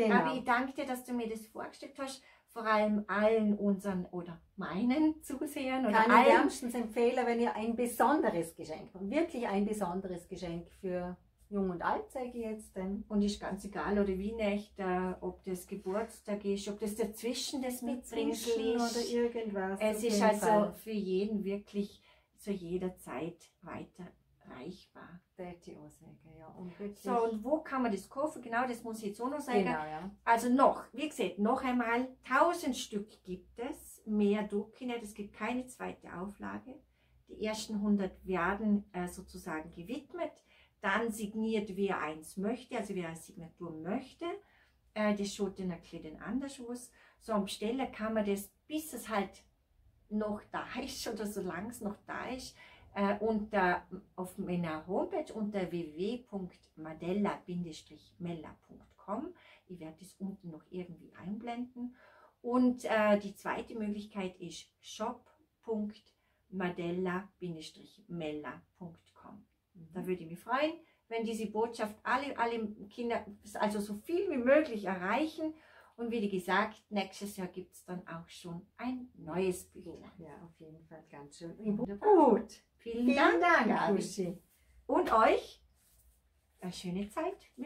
Genau. Gabi, ich danke dir, dass du mir das vorgestellt hast. Vor allem allen unseren oder meinen Zusehern oder Kann ich allen. wärmstens empfehlen, wenn ihr ein besonderes Geschenk habt. Wirklich ein besonderes Geschenk für Jung und Alt, sage ich jetzt. Und ist ganz egal, oder wie nicht, ob das Geburtstag ist, ob das dazwischen das Mitbringsel ist. Oder irgendwas. Es ist also für jeden wirklich zu jeder Zeit weiterreichbar. Ja, und wirklich, So, und wo kann man das kaufen? Genau, das muss ich jetzt auch noch sagen. genau, ja. Also noch, wie gesagt, noch einmal, 1000 Stück gibt es, mehr drucke ich nicht, es gibt keine zweite Auflage. Die ersten 100 werden sozusagen gewidmet, dann signiert, wer eins möchte, also wer eine Signatur möchte. Das schaut dann ein bisschen anders aus. So am Bestellen kann man das, bis es halt noch da ist oder solange es noch da ist, auf meiner Homepage unter www.madella-mella.com. Ich werde das unten noch irgendwie einblenden. Und die zweite Möglichkeit ist shop.madella-mella.com. Da würde ich mich freuen, wenn diese Botschaft alle Kinder, also so viel wie möglich erreichen. Und wie gesagt, nächstes Jahr gibt es dann auch schon ein neues Buch. Ja, auf jeden Fall ganz schön. Gut, vielen Dank, Gabi. Und euch eine schöne Zeit.